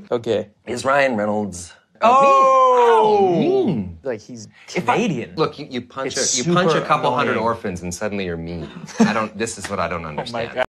Okay. Is Ryan Reynolds... Oh! Mean. Like he's Canadian. Look, you punch a couple hundred orphans and suddenly you're mean. This is what I don't understand. Oh my God.